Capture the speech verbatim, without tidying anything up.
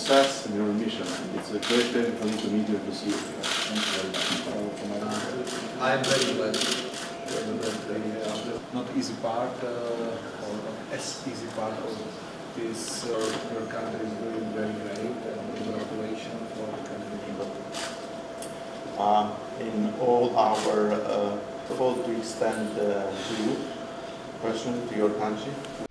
success in your mission. It's a great pleasure for me to meet you and to see you. Thank you very much. Uh, I am very blessed. Uh, not easy part, uh, or not as easy part of this. Uh, your country is doing very great, and congratulations for the country. Uh, in all our uh, thought to extend uh, to you, personally, to your country,